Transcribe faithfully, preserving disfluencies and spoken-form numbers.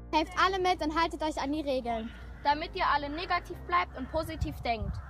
Helft alle mit und haltet euch an die Regeln. Damit ihr alle negativ bleibt und positiv denkt.